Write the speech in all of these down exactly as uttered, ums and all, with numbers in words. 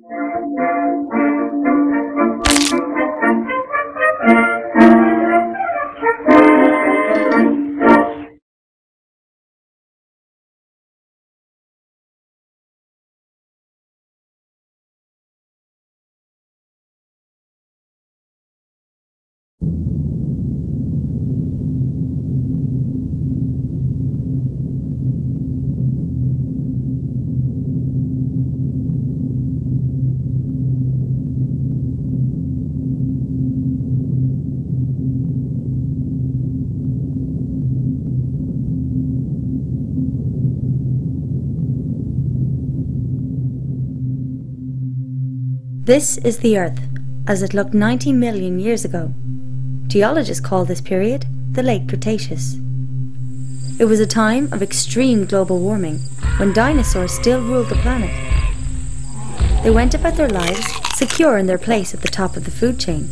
This is the Earth, as it looked ninety million years ago. Geologists call this period the Late Cretaceous. It was a time of extreme global warming, when dinosaurs still ruled the planet. They went about their lives secure in their place at the top of the food chain,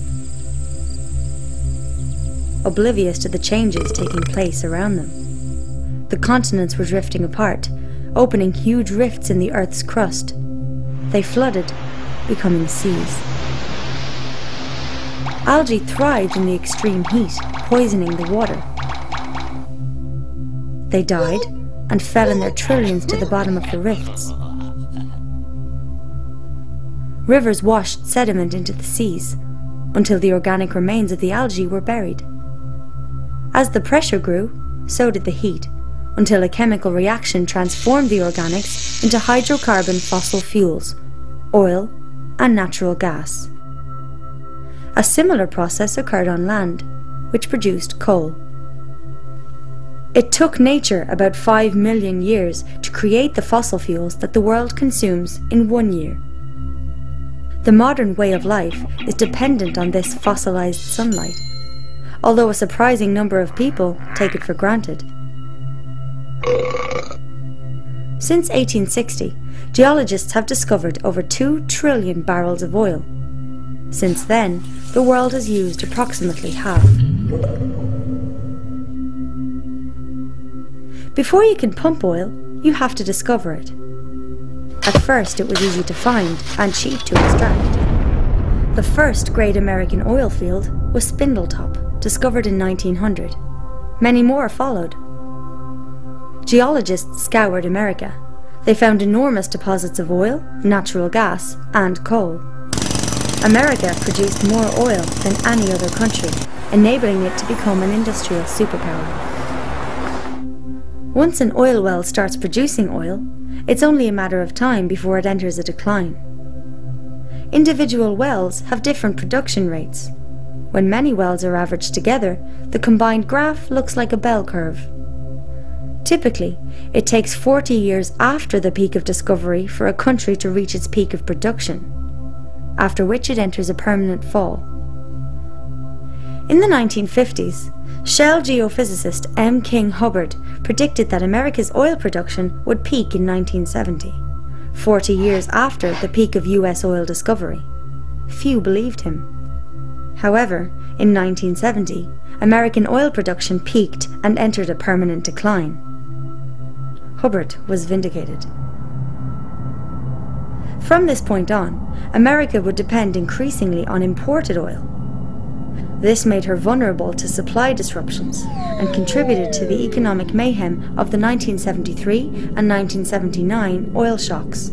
oblivious to the changes taking place around them. The continents were drifting apart, opening huge rifts in the Earth's crust. They flooded, becoming seas. Algae thrived in the extreme heat, poisoning the water. They died and fell in their trillions to the bottom of the rifts. Rivers washed sediment into the seas, until the organic remains of the algae were buried. As the pressure grew, so did the heat, until a chemical reaction transformed the organics into hydrocarbon fossil fuels, oil, and natural gas. A similar process occurred on land, which produced coal. It took nature about five million years to create the fossil fuels that the world consumes in one year. The modern way of life is dependent on this fossilized sunlight, although a surprising number of people take it for granted. Since eighteen sixty, geologists have discovered over two trillion barrels of oil. Since then, the world has used approximately half. Before you can pump oil, you have to discover it. At first, it was easy to find and cheap to extract. The first great American oil field was Spindletop, discovered in nineteen hundred. Many more followed. Geologists scoured America. They found enormous deposits of oil, natural gas, and coal. America produced more oil than any other country, enabling it to become an industrial superpower. Once an oil well starts producing oil, it's only a matter of time before it enters a decline. Individual wells have different production rates. When many wells are averaged together, the combined graph looks like a bell curve. Typically, it takes forty years after the peak of discovery for a country to reach its peak of production, after which it enters a permanent fall. In the nineteen fifties, Shell geophysicist M. King Hubbard predicted that America's oil production would peak in nineteen seventy, forty years after the peak of U S oil discovery. Few believed him. However, in nineteen seventy, American oil production peaked and entered a permanent decline. Hubbard was vindicated. From this point on, America would depend increasingly on imported oil. This made her vulnerable to supply disruptions and contributed to the economic mayhem of the nineteen seventy-three and nineteen seventy-nine oil shocks.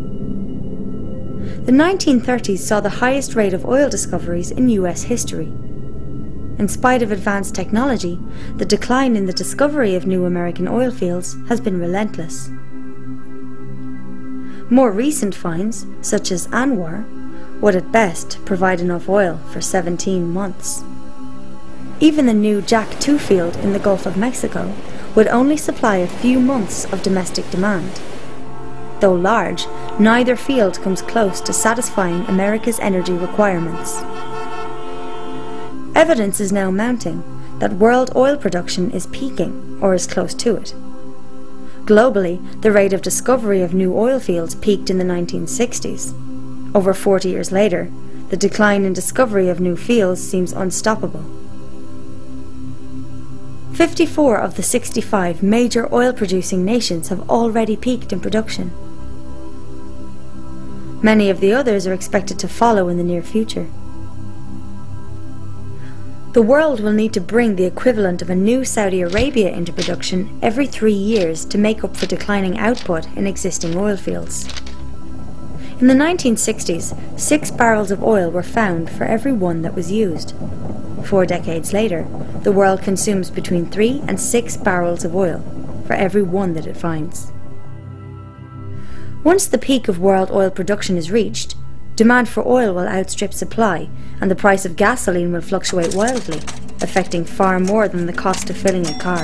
The nineteen thirties saw the highest rate of oil discoveries in U S history. In spite of advanced technology, the decline in the discovery of new American oil fields has been relentless. More recent finds, such as Anwar, would at best provide enough oil for seventeen months. Even the new Jack two field in the Gulf of Mexico would only supply a few months of domestic demand. Though large, neither field comes close to satisfying America's energy requirements. Evidence is now mounting that world oil production is peaking, or is close to it. Globally, the rate of discovery of new oil fields peaked in the nineteen sixties. Over forty years later, the decline in discovery of new fields seems unstoppable. fifty-four of the sixty-five major oil-producing nations have already peaked in production. Many of the others are expected to follow in the near future. The world will need to bring the equivalent of a new Saudi Arabia into production every three years to make up for declining output in existing oil fields. In the nineteen sixties, six barrels of oil were found for every one that was used. Four decades later, the world consumes between three and six barrels of oil for every one that it finds. Once the peak of world oil production is reached, demand for oil will outstrip supply, and the price of gasoline will fluctuate wildly, affecting far more than the cost of filling a car.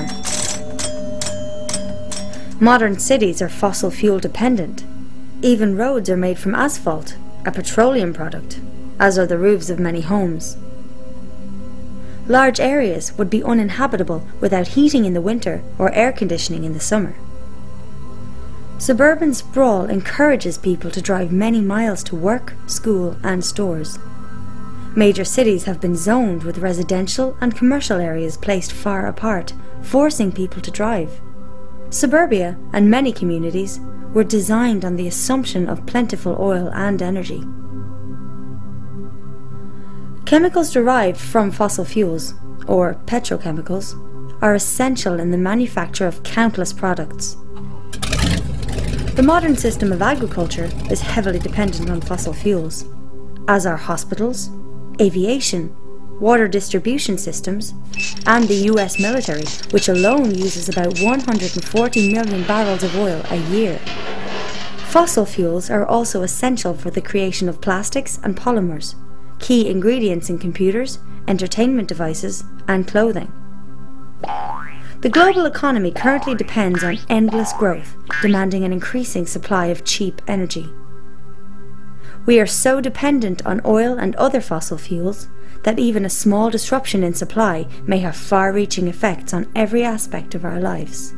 Modern cities are fossil fuel dependent. Even roads are made from asphalt, a petroleum product, as are the roofs of many homes. Large areas would be uninhabitable without heating in the winter or air conditioning in the summer. Suburban sprawl encourages people to drive many miles to work, school and stores. Major cities have been zoned with residential and commercial areas placed far apart, forcing people to drive. Suburbia and many communities were designed on the assumption of plentiful oil and energy. Chemicals derived from fossil fuels, or petrochemicals, are essential in the manufacture of countless products. The modern system of agriculture is heavily dependent on fossil fuels, as are hospitals, aviation, water distribution systems, and the U S military, which alone uses about one hundred forty million barrels of oil a year. Fossil fuels are also essential for the creation of plastics and polymers, key ingredients in computers, entertainment devices, and clothing. The global economy currently depends on endless growth, demanding an increasing supply of cheap energy. We are so dependent on oil and other fossil fuels that even a small disruption in supply may have far-reaching effects on every aspect of our lives.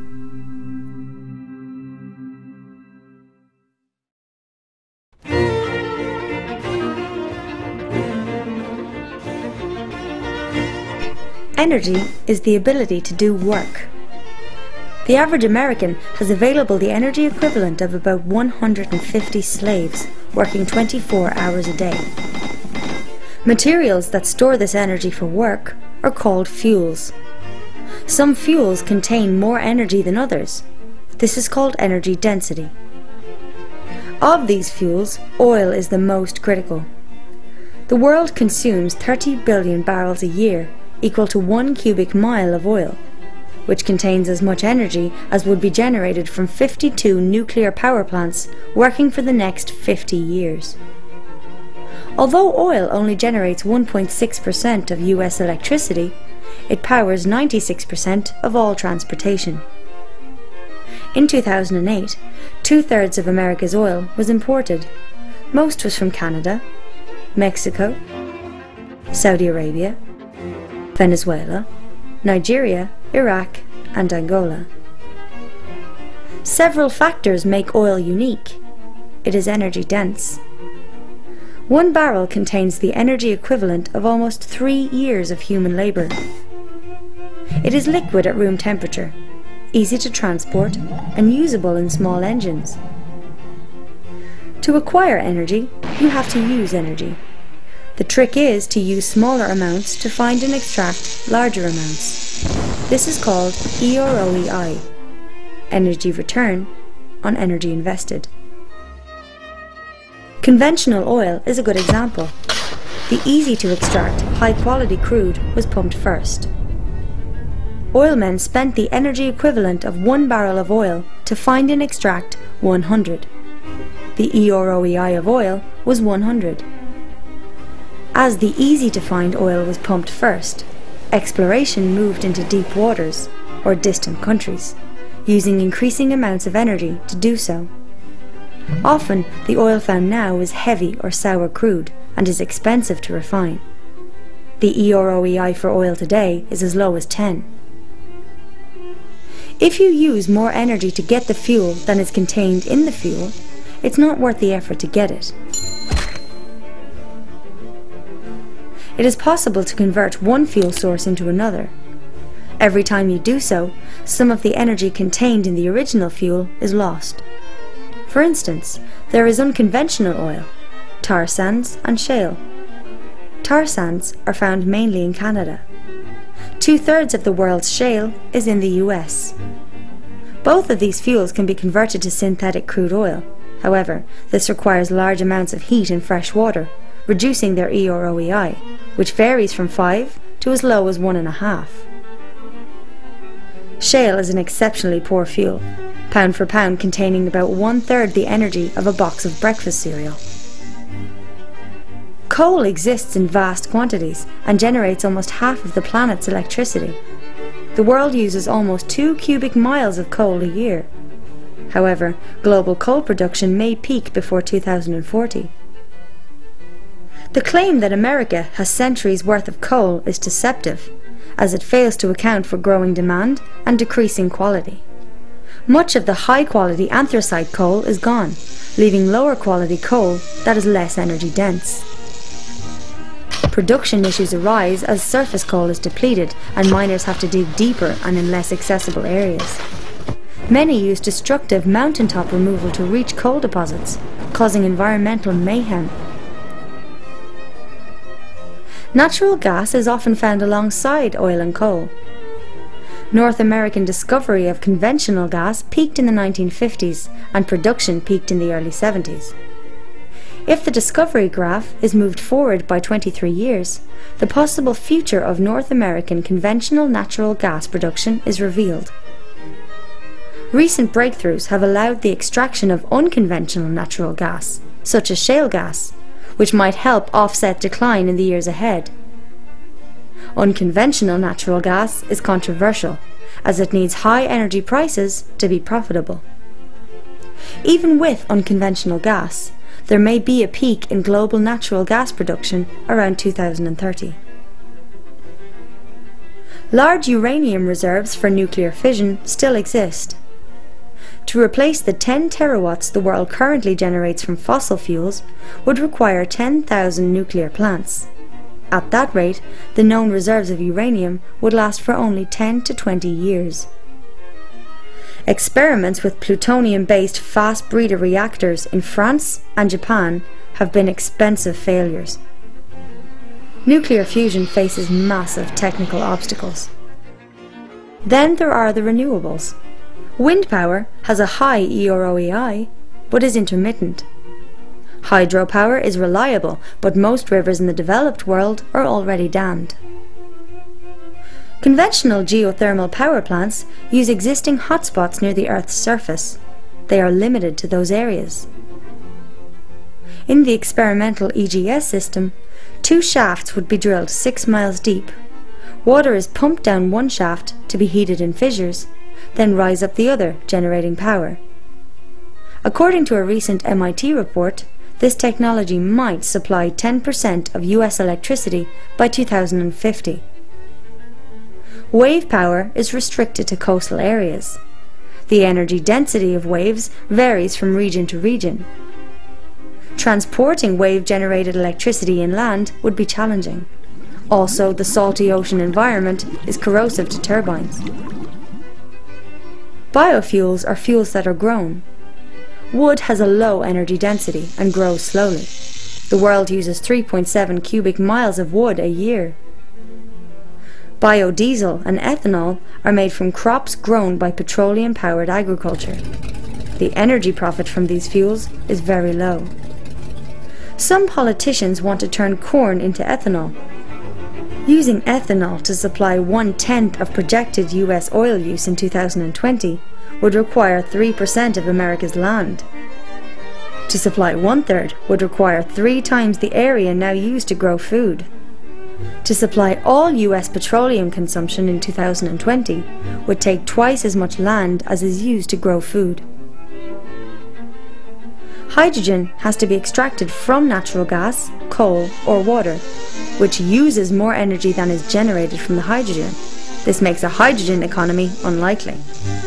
Energy is the ability to do work. The average American has available the energy equivalent of about one hundred fifty slaves working twenty-four hours a day. Materials that store this energy for work are called fuels. Some fuels contain more energy than others. This is called energy density. Of these fuels, oil is the most critical. The world consumes thirty billion barrels a year, equal to one cubic mile of oil, which contains as much energy as would be generated from fifty-two nuclear power plants working for the next fifty years. Although oil only generates one point six percent of U S electricity, it powers ninety-six percent of all transportation. In two thousand eight, two-thirds of America's oil was imported. Most was from Canada, Mexico, Saudi Arabia, Venezuela, Nigeria, Iraq, and Angola. Several factors make oil unique. It is energy dense. One barrel contains the energy equivalent of almost three years of human labour. It is liquid at room temperature, easy to transport, and usable in small engines. To acquire energy, you have to use energy. The trick is to use smaller amounts to find and extract larger amounts. This is called E R O E I, energy return on energy invested. Conventional oil is a good example. The easy to extract, high quality crude was pumped first. Oilmen spent the energy equivalent of one barrel of oil to find and extract one hundred. The E R O E I of oil was one hundred. As the easy-to-find oil was pumped first, exploration moved into deep waters, or distant countries, using increasing amounts of energy to do so. Often, the oil found now is heavy or sour crude, and is expensive to refine. The E R O E I for oil today is as low as ten. If you use more energy to get the fuel than is contained in the fuel, it's not worth the effort to get it. It is possible to convert one fuel source into another. Every time you do so, some of the energy contained in the original fuel is lost. For For instance, there is unconventional oil, tar sands and shale. Tar sands are found mainly in Canada. Two-thirds of the world's shale is in the U S. Both of these fuels can be converted to synthetic crude oil. However, this requires large amounts of heat in fresh water, reducing their E or O E I, which varies from five to as low as one and a half. Shale is an exceptionally poor fuel, pound for pound containing about one-third the energy of a box of breakfast cereal. Coal exists in vast quantities and generates almost half of the planet's electricity. The world uses almost two cubic miles of coal a year. However, global coal production may peak before two thousand forty. The claim that America has centuries worth of coal is deceptive, as it fails to account for growing demand and decreasing quality. Much of the high-quality anthracite coal is gone, leaving lower-quality coal that is less energy-dense. Production issues arise as surface coal is depleted and miners have to dig deeper and in less accessible areas. Many use destructive mountaintop removal to reach coal deposits, causing environmental mayhem. Natural gas is often found alongside oil and coal. North American discovery of conventional gas peaked in the nineteen fifties and production peaked in the early seventies. If the discovery graph is moved forward by twenty-three years, the possible future of North American conventional natural gas production is revealed. Recent breakthroughs have allowed the extraction of unconventional natural gas, such as shale gas, which might help offset decline in the years ahead. Unconventional natural gas is controversial, as it needs high energy prices to be profitable. Even with unconventional gas, there may be a peak in global natural gas production around two thousand thirty. Large uranium reserves for nuclear fission still exist. To replace the ten terawatts the world currently generates from fossil fuels would require ten thousand nuclear plants. At that rate, the known reserves of uranium would last for only ten to twenty years. Experiments with plutonium-based fast breeder reactors in France and Japan have been expensive failures. Nuclear fusion faces massive technical obstacles. Then there are the renewables. Wind power has a high E or O E I, but is intermittent. Hydropower is reliable, but most rivers in the developed world are already dammed. Conventional geothermal power plants use existing hotspots near the Earth's surface. They are limited to those areas. In the experimental E G S system, two shafts would be drilled six miles deep. Water is pumped down one shaft to be heated in fissures, then rise up the other, generating power. According to a recent M I T report, this technology might supply ten percent of U S electricity by two thousand fifty. Wave power is restricted to coastal areas. The energy density of waves varies from region to region. Transporting wave-generated electricity inland would be challenging. Also, the salty ocean environment is corrosive to turbines. Biofuels are fuels that are grown. Wood has a low energy density and grows slowly. The world uses three point seven cubic miles of wood a year. Biodiesel and ethanol are made from crops grown by petroleum-powered agriculture. The energy profit from these fuels is very low. Some politicians want to turn corn into ethanol. Using ethanol to supply one-tenth of projected U S oil use in two thousand twenty would require three percent of America's land. To supply one-third would require three times the area now used to grow food. To supply all U S petroleum consumption in two thousand twenty would take twice as much land as is used to grow food. Hydrogen has to be extracted from natural gas, coal or water, which uses more energy than is generated from the hydrogen. This makes a hydrogen economy unlikely.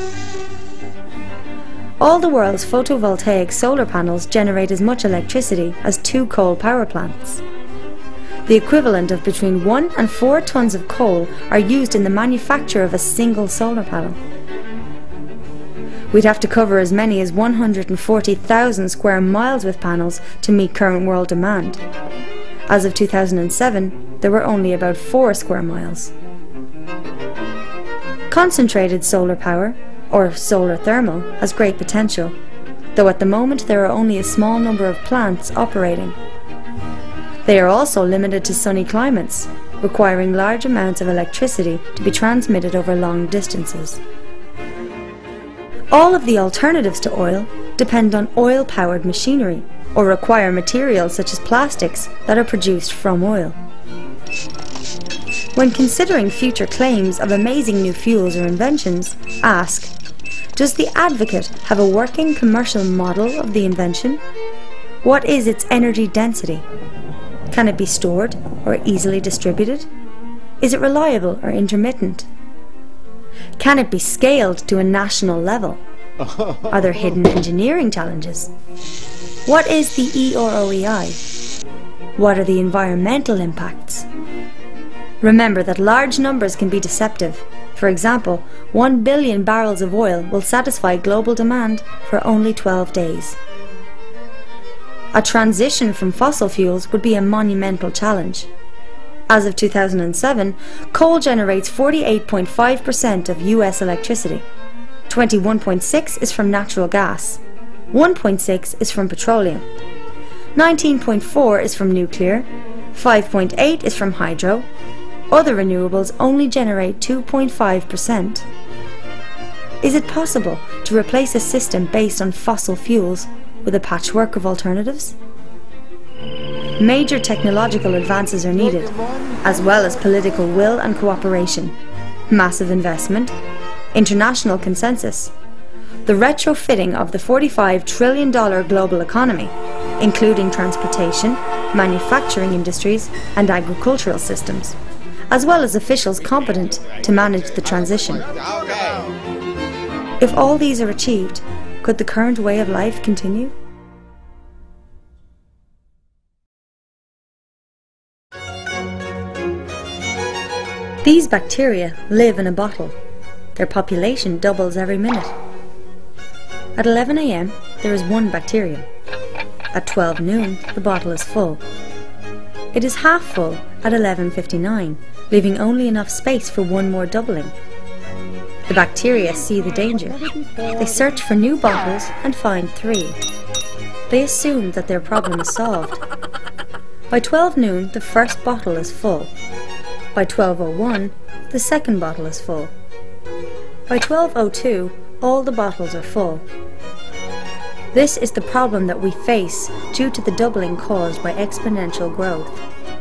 All the world's photovoltaic solar panels generate as much electricity as two coal power plants. The equivalent of between one and four tons of coal are used in the manufacture of a single solar panel. We'd have to cover as many as one hundred forty thousand square miles with panels to meet current world demand. As of two thousand seven, there were only about four square miles. Concentrated solar power, or solar thermal, has great potential, though at the moment there are only a small number of plants operating. They are also limited to sunny climates, requiring large amounts of electricity to be transmitted over long distances. All of the alternatives to oil depend on oil-powered machinery, or require materials such as plastics that are produced from oil. When considering future claims of amazing new fuels or inventions, ask, does the advocate have a working commercial model of the invention? What is its energy density? Can it be stored or easily distributed? Is it reliable or intermittent? Can it be scaled to a national level? Are there hidden engineering challenges? What is the E or O E I? What are the environmental impacts? Remember that large numbers can be deceptive. For example, one billion barrels of oil will satisfy global demand for only twelve days. A transition from fossil fuels would be a monumental challenge. As of two thousand seven, coal generates forty-eight point five percent of U S electricity. twenty-one point six percent is from natural gas. one point six percent is from petroleum. nineteen point four percent is from nuclear. five point eight percent is from hydro. Other renewables only generate two point five percent. Is it possible to replace a system based on fossil fuels with a patchwork of alternatives? Major technological advances are needed, as well as political will and cooperation, massive investment, international consensus, the retrofitting of the forty-five trillion dollar global economy, including transportation, manufacturing industries and agricultural systems, as well as officials competent to manage the transition. If all these are achieved, could the current way of life continue? These bacteria live in a bottle. Their population doubles every minute. At eleven A M there is one bacterium. At twelve noon the bottle is full. It is half full at eleven fifty-nine, leaving only enough space for one more doubling. The bacteria see the danger. They search for new bottles and find three. They assume that their problem is solved. By twelve noon the first bottle is full. By twelve oh one, the second bottle is full. By twelve oh two, all the bottles are full. This is the problem that we face due to the doubling caused by exponential growth.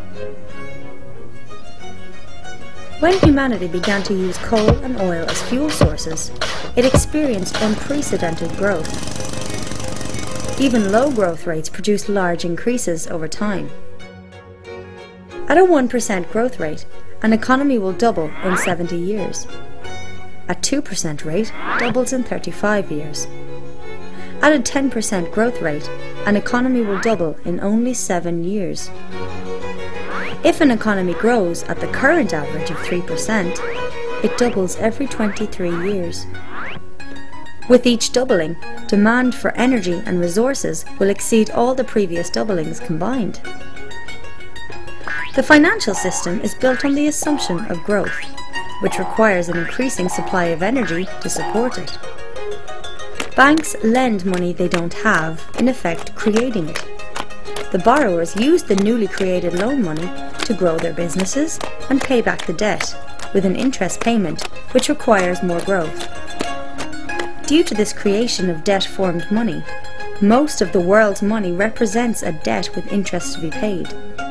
When humanity began to use coal and oil as fuel sources, it experienced unprecedented growth. Even low growth rates produce large increases over time. At a one percent growth rate, an economy will double in seventy years. At two percent rate, doubles in thirty-five years. At a ten percent growth rate, an economy will double in only seven years. If an economy grows at the current average of three percent, it doubles every twenty-three years. With each doubling, demand for energy and resources will exceed all the previous doublings combined. The financial system is built on the assumption of growth, which requires an increasing supply of energy to support it. Banks lend money they don't have, in effect creating it. The borrowers use the newly created loan money to grow their businesses and pay back the debt, with an interest payment which requires more growth. Due to this creation of debt-formed money, most of the world's money represents a debt with interest to be paid.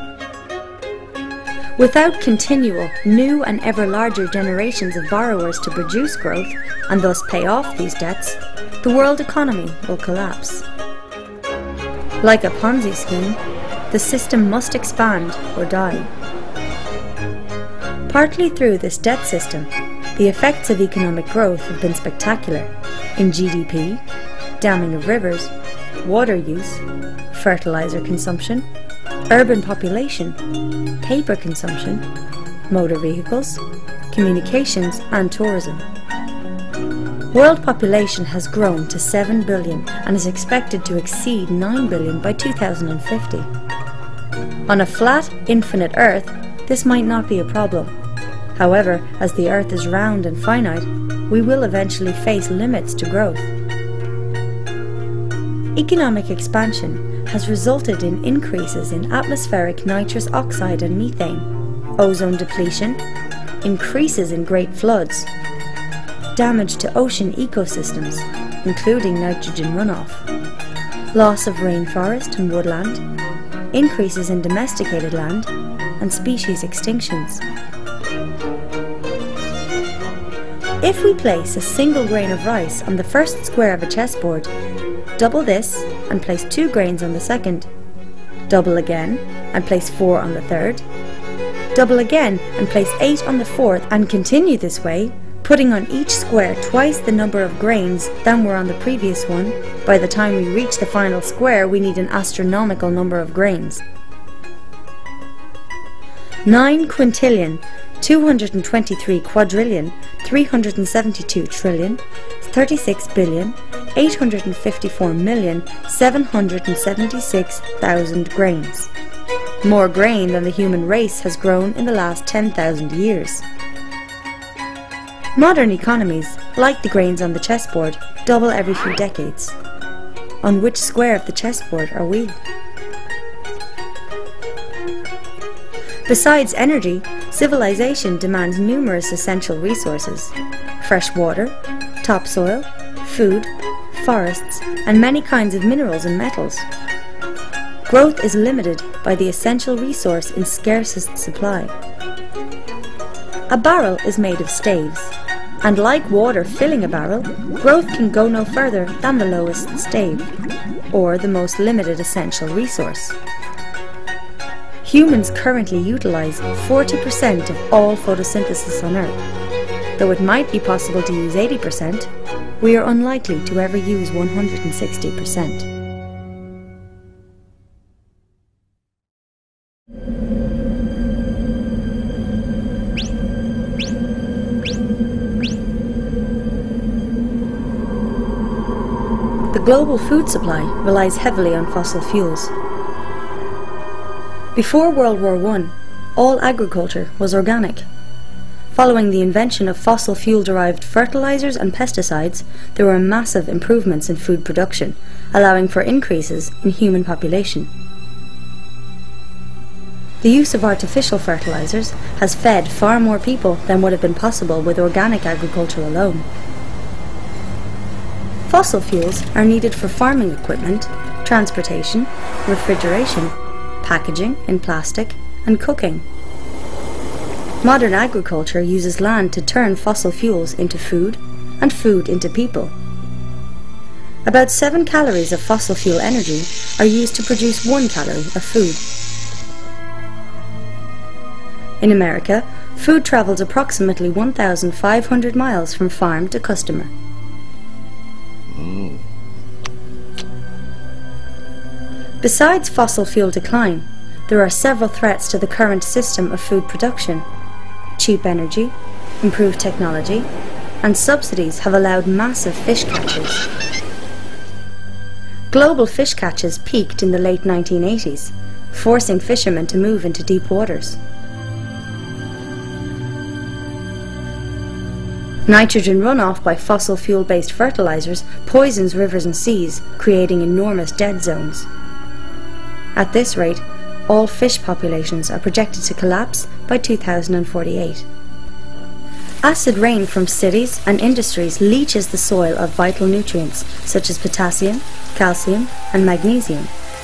Without continual, new and ever larger generations of borrowers to produce growth and thus pay off these debts, the world economy will collapse. Like a Ponzi scheme, the system must expand or die. Partly through this debt system, the effects of economic growth have been spectacular in G D P, damming of rivers, water use, fertilizer consumption, urban population, paper consumption, motor vehicles, communications and tourism. World population has grown to seven billion and is expected to exceed nine billion by two thousand fifty. On a flat, infinite Earth, this might not be a problem. However, as the Earth is round and finite, we will eventually face limits to growth. Economic expansion has resulted in increases in atmospheric nitrous oxide and methane, ozone depletion, increases in great floods, damage to ocean ecosystems, including nitrogen runoff, loss of rainforest and woodland, increases in domesticated land, and species extinctions. If we place a single grain of rice on the first square of a chessboard, double this and place two grains on the second, double again and place four on the third, double again and place eight on the fourth, and continue this way, putting on each square twice the number of grains than were on the previous one. By the time we reach the final square, we need an astronomical number of grains. nine quintillion, two hundred twenty-three quadrillion, three hundred seventy-two trillion, thirty-six billion, eight hundred fifty-four million, seven hundred seventy-six thousand grains. More grain than the human race has grown in the last ten thousand years. Modern economies, like the grains on the chessboard, double every few decades. On which square of the chessboard are we? Besides energy, civilization demands numerous essential resources: fresh water, topsoil, food, forests, and many kinds of minerals and metals. Growth is limited by the essential resource in scarcest supply. A barrel is made of staves, and like water filling a barrel, growth can go no further than the lowest stave, or the most limited essential resource. Humans currently utilize forty percent of all photosynthesis on Earth. Though it might be possible to use eighty percent, we are unlikely to ever use one hundred sixty percent. The global food supply relies heavily on fossil fuels. Before World War One, all agriculture was organic. Following the invention of fossil fuel-derived fertilizers and pesticides, there were massive improvements in food production, allowing for increases in human population. The use of artificial fertilizers has fed far more people than would have been possible with organic agriculture alone. Fossil fuels are needed for farming equipment, transportation, refrigeration, packaging in plastic, and cooking. Modern agriculture uses land to turn fossil fuels into food, and food into people. About seven calories of fossil fuel energy are used to produce one calorie of food. In America, food travels approximately one thousand five hundred miles from farm to customer. Mm. Besides fossil fuel decline, there are several threats to the current system of food production. Cheap energy, improved technology, and subsidies have allowed massive fish catches. Global fish catches peaked in the late nineteen eighties, forcing fishermen to move into deep waters. Nitrogen runoff by fossil fuel-based fertilizers poisons rivers and seas, creating enormous dead zones. At this rate, all fish populations are projected to collapse by two thousand forty-eight. Acid rain from cities and industries leaches the soil of vital nutrients such as potassium, calcium, and magnesium.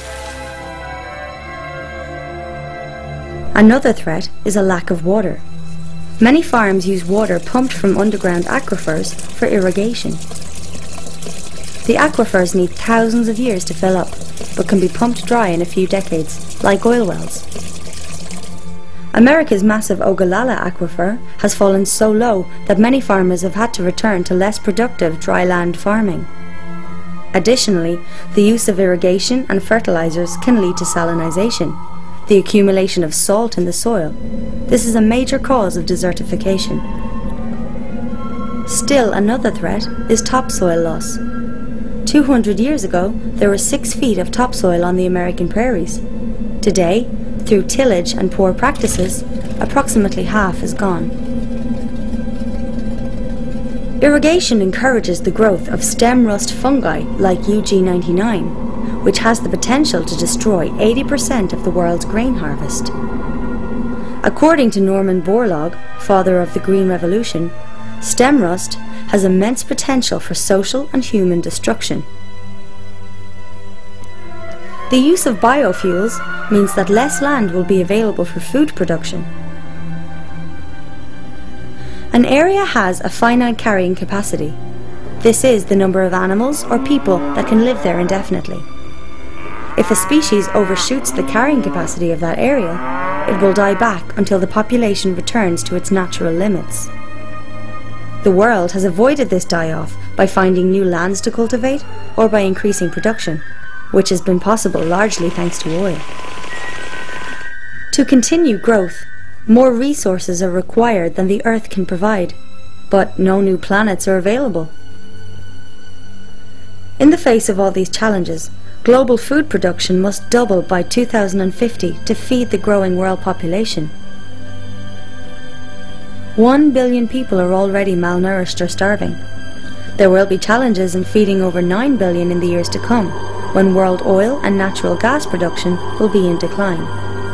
Another threat is a lack of water. Many farms use water pumped from underground aquifers for irrigation. The aquifers need thousands of years to fill up, but can be pumped dry in a few decades, like oil wells. America's massive Ogallala aquifer has fallen so low that many farmers have had to return to less productive dry land farming. Additionally, the use of irrigation and fertilizers can lead to salinization, the accumulation of salt in the soil. This is a major cause of desertification. Still another threat is topsoil loss. two hundred years ago, there were six feet of topsoil on the American prairies. Today, through tillage and poor practices, approximately half is gone. Irrigation encourages the growth of stem rust fungi like U G ninety-nine, which has the potential to destroy eighty percent of the world's grain harvest. According to Norman Borlaug, father of the Green Revolution, stem rust has immense potential for social and human destruction. The use of biofuels means that less land will be available for food production. An area has a finite carrying capacity. This is the number of animals or people that can live there indefinitely. If a species overshoots the carrying capacity of that area, it will die back until the population returns to its natural limits. The world has avoided this die-off by finding new lands to cultivate or by increasing production, which has been possible largely thanks to oil. To continue growth, more resources are required than the Earth can provide, but no new planets are available. In the face of all these challenges, global food production must double by two thousand fifty to feed the growing world population. One billion people are already malnourished or starving. There will be challenges in feeding over nine billion in the years to come, when world oil and natural gas production will be in decline.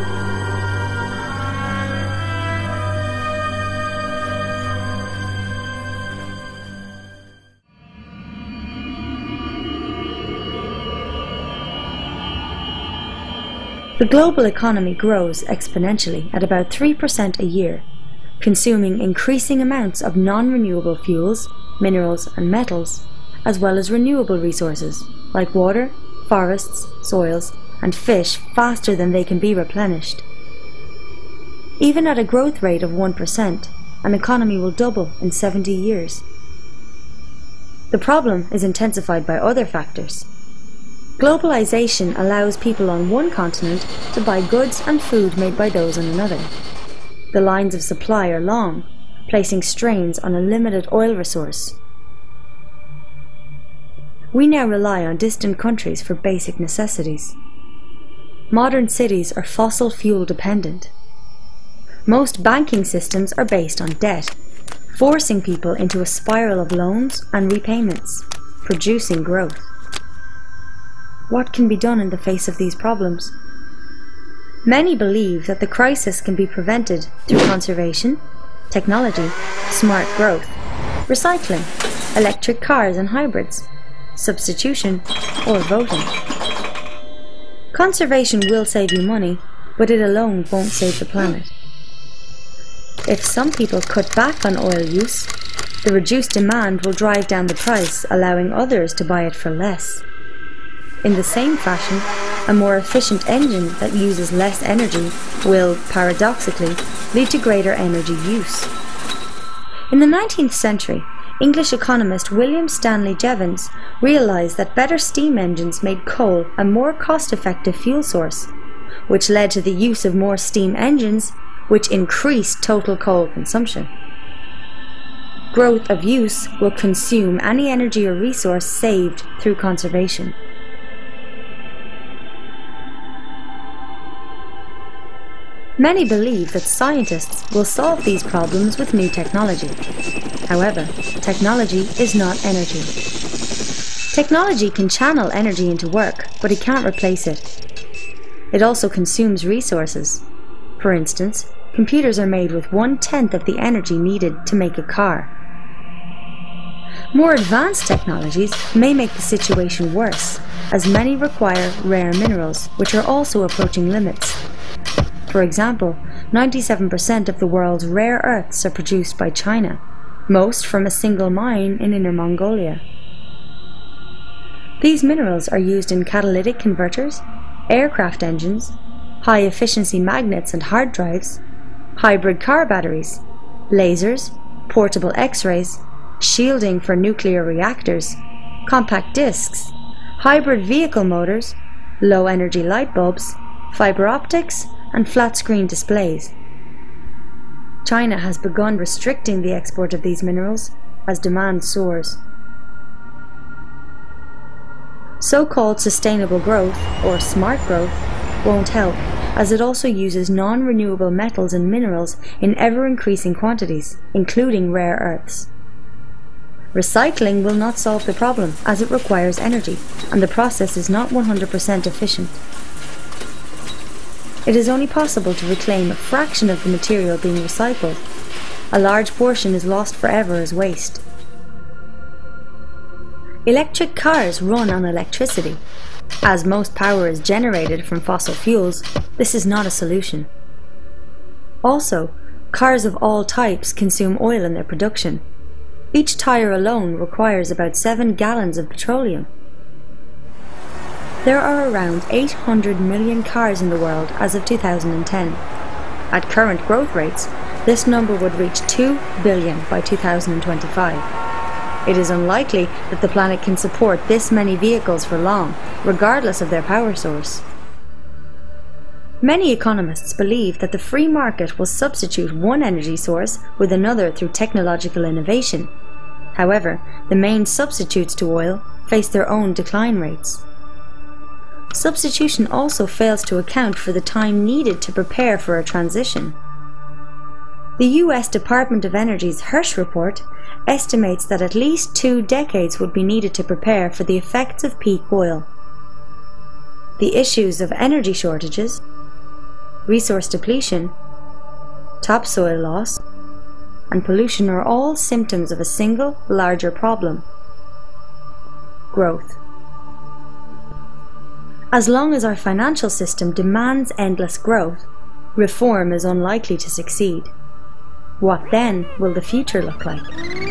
The global economy grows exponentially at about three percent a year, consuming increasing amounts of non-renewable fuels, minerals and metals, as well as renewable resources like water, forests, soils and fish faster than they can be replenished. Even at a growth rate of one percent, an economy will double in seventy years. The problem is intensified by other factors. Globalization allows people on one continent to buy goods and food made by those on another. The lines of supply are long, placing strains on a limited oil resource. We now rely on distant countries for basic necessities. Modern cities are fossil fuel dependent. Most banking systems are based on debt, forcing people into a spiral of loans and repayments, producing growth. What can be done in the face of these problems? Many believe that the crisis can be prevented through conservation, technology, smart growth, recycling, electric cars and hybrids, substitution, or voting. Conservation will save you money, but it alone won't save the planet. If some people cut back on oil use, the reduced demand will drive down the price, allowing others to buy it for less. In the same fashion, a more efficient engine that uses less energy will, paradoxically, lead to greater energy use. In the nineteenth century, English economist William Stanley Jevons realized that better steam engines made coal a more cost-effective fuel source, which led to the use of more steam engines, which increased total coal consumption. Growth of use will consume any energy or resource saved through conservation. Many believe that scientists will solve these problems with new technology. However, technology is not energy. Technology can channel energy into work, but it can't replace it. It also consumes resources. For instance, computers are made with one-tenth of the energy needed to make a car. More advanced technologies may make the situation worse, as many require rare minerals, which are also approaching limits. For example, ninety-seven percent of the world's rare earths are produced by China, most from a single mine in Inner Mongolia. These minerals are used in catalytic converters, aircraft engines, high-efficiency magnets and hard drives, hybrid car batteries, lasers, portable X-rays, shielding for nuclear reactors, compact discs, hybrid vehicle motors, low-energy light bulbs, fiber optics, and flat-screen displays. China has begun restricting the export of these minerals, as demand soars. So-called sustainable growth, or smart growth, won't help, as it also uses non-renewable metals and minerals in ever-increasing quantities, including rare earths. Recycling will not solve the problem, as it requires energy, and the process is not one hundred percent efficient. It is only possible to reclaim a fraction of the material being recycled. A large portion is lost forever as waste. Electric cars run on electricity. As most power is generated from fossil fuels, this is not a solution. Also, cars of all types consume oil in their production. Each tire alone requires about seven gallons of petroleum. There are around eight hundred million cars in the world as of two thousand ten. At current growth rates, this number would reach two billion by two thousand twenty-five. It is unlikely that the planet can support this many vehicles for long, regardless of their power source. Many economists believe that the free market will substitute one energy source with another through technological innovation. However, the main substitutes to oil face their own decline rates. Substitution also fails to account for the time needed to prepare for a transition. The U S Department of Energy's Hirsch report estimates that at least two decades would be needed to prepare for the effects of peak oil. The issues of energy shortages, resource depletion, topsoil loss, and pollution are all symptoms of a single, larger problem: growth. As long as our financial system demands endless growth, reform is unlikely to succeed. What then will the future look like?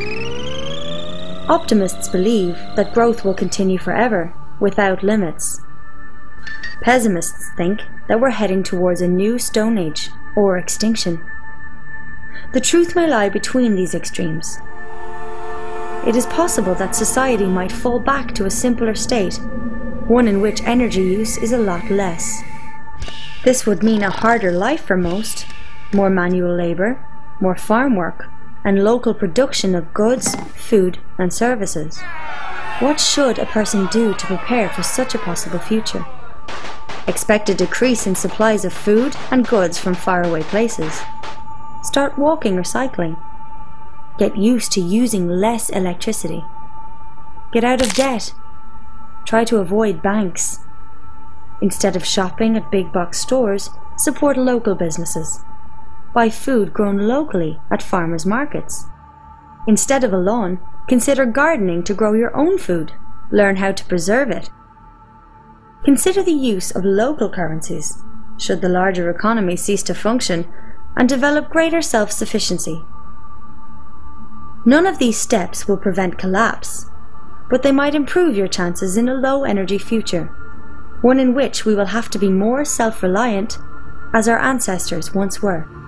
Optimists believe that growth will continue forever, without limits. Pessimists think that we're heading towards a new Stone Age, or extinction. The truth may lie between these extremes. It is possible that society might fall back to a simpler state, one in which energy use is a lot less. This would mean a harder life for most, more manual labour, more farm work, and local production of goods, food, and services. What should a person do to prepare for such a possible future? Expect a decrease in supplies of food and goods from faraway places. Start walking or cycling. Get used to using less electricity. Get out of debt. Try to avoid banks. Instead of shopping at big box stores, support local businesses. Buy food grown locally at farmers' markets. Instead of a lawn, consider gardening to grow your own food. Learn how to preserve it. Consider the use of local currencies, should the larger economy cease to function, and develop greater self-sufficiency. None of these steps will prevent collapse, but they might improve your chances in a low-energy future, one in which we will have to be more self-reliant, as our ancestors once were.